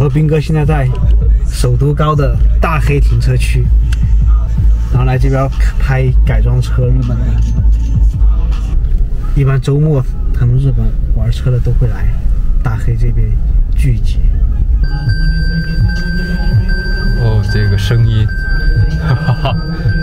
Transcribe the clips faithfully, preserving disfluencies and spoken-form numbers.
和斌哥现在在首都高的大黑停车区，然后来这边拍改装车，日本的。一般周末他们日本玩车的都会来大黑这边聚集。 哦，这个声音，哈哈哈。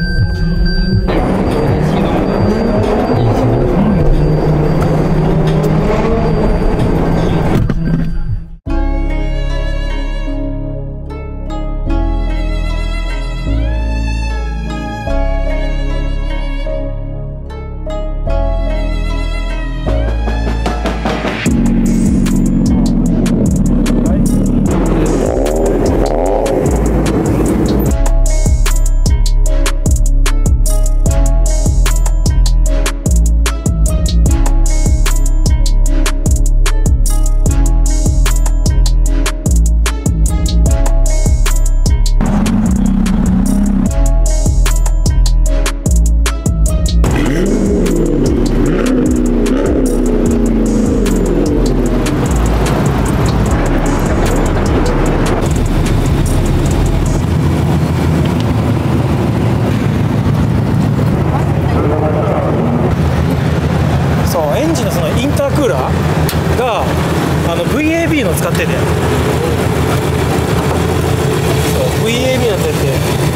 エンジンのそのインタークーラーがあの ブイエービー の使ってて、そう ブイエービー の使ってて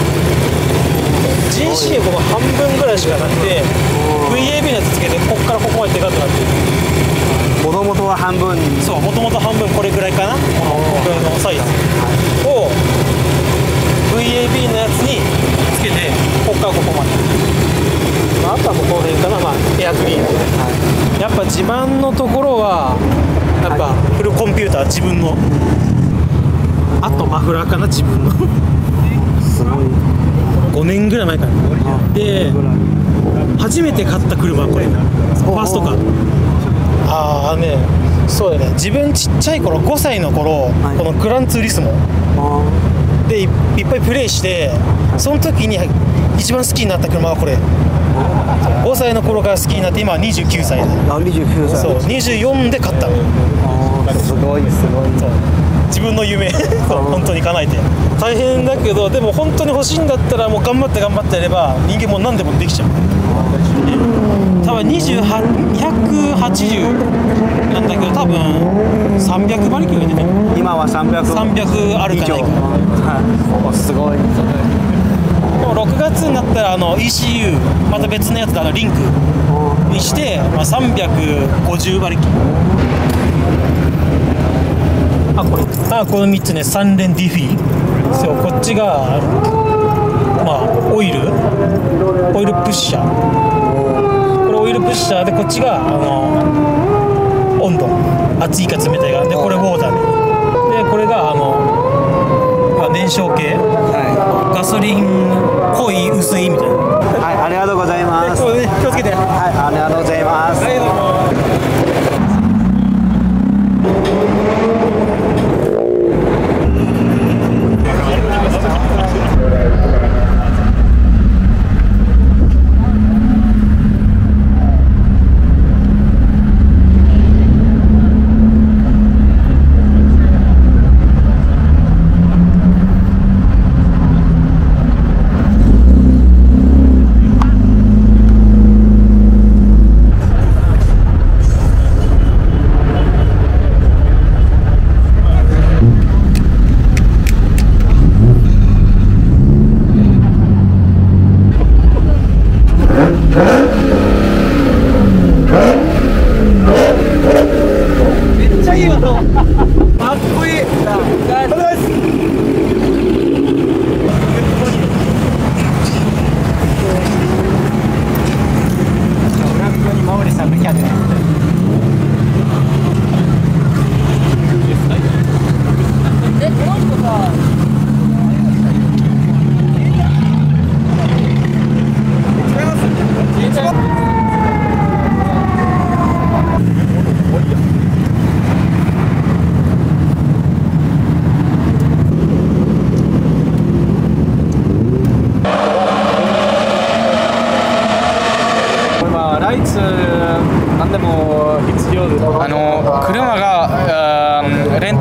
ジーシー この半分ぐらいしかなくて ブイエービー のやつつけてここからここまででかくなってる。 もともとは半分。 そう、もともと半分これぐらいかな、これのサイズを ブイエービー のやつにつけてここからここまで、まあ、あとはもうこの辺かな、まあ、エアクリーン、はい、やっぱ自慢のところはやっぱフルコンピューター自分の、あとマフラーかな自分のすごいごねんぐらい前からで初めて買った車これファーストカー。ああね、そうだね、自分ちっちゃい頃ごさいの頃、はい、このグランツーリスモで い, いっぱいプレイして、その時に一番好きになった車はこれ。ごさいの頃から好きになって今はにじゅうきゅうさいで、 あ、にじゅうきゅうさい、 そうにじゅうよんで買ったの。 あ、すごいすごい。 そう、自分の夢本当に叶えて大変だけど、でも本当に欲しいんだったらもう頑張って頑張ってやれば人間も何でもできちゃう。多分にじゅうはち、にひゃくはちじゅうなんだけど多分さんびゃく馬力が出てる。 今はさんびゃくさんびゃくあるかないか。 はい、すごい。 ろくがつになったらあの イーシーユー また別のやつであのリンクにして、まあ、さんびゃくごじゅう馬力。あ、これあこのみっつね、三連ディフィー。そう、こっちがまあオイルオイルプッシャー、これオイルプッシャーで、こっちがあの温度、熱いか冷たいかで、これウォーターで、でこれがあの燃焼系、はい、ガソリン濃い薄いみたいな。 はい、ありがとうございます。 気をつけて。はい、 ありがとうございます。 はい、どうも。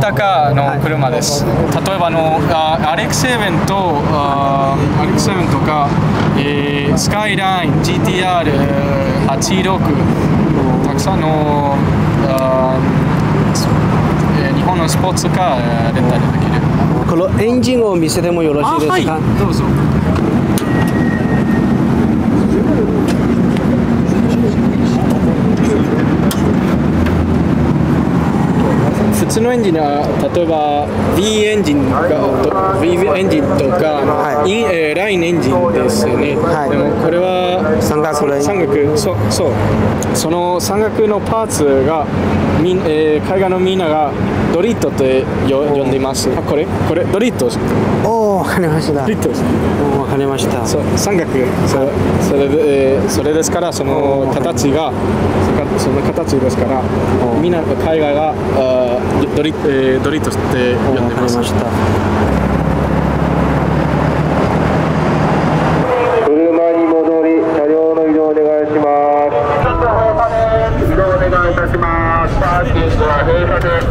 タカの車です。例えばあのアレックスセブンとアレックスセブンとか、えー、スカイライン ジーティーアールはちじゅうろく たくさんのあ、えー、日本のスポーツカーレンタルできる。 このエンジンを見せてもよろしいですか？ はい、どうぞ。普通のエンジンは例えば V エンジンとか V エンジンとか、はい、えー、ラインエンジンですね、はい、でもこれは三角三角そそうその三角のパーツがみ、えー、海外のみんながドリットって呼んでいます。あ、これこれドリット。 おお、わかりました。 ドリットです。 わかりました。 そう三角そそれで、えー、それですからその形がその形ですからみんな海外があドリ、えー、ドリットって呼んでます。わかりました。 車に戻り車両の移動お願いします。移動お願いいたします。パーキングは閉鎖です。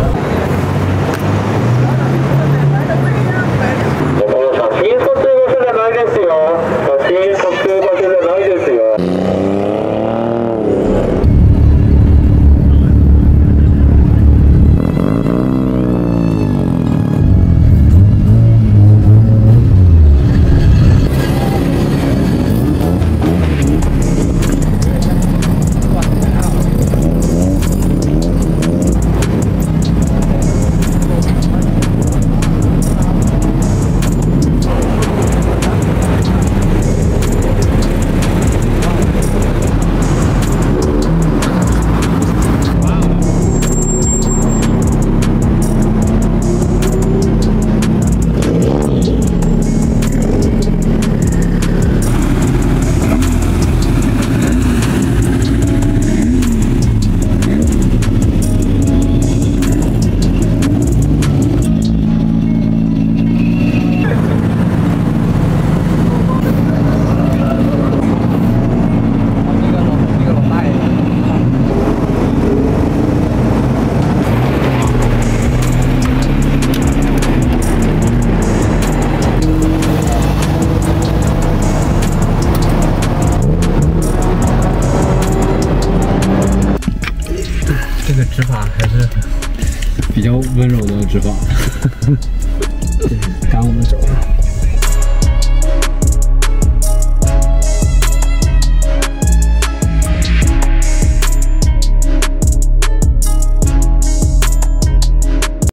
写真撮影場所じゃないですよ。写真撮影場所じゃないですよ。 这个执法还是比较温柔的执法， 赶我们走了。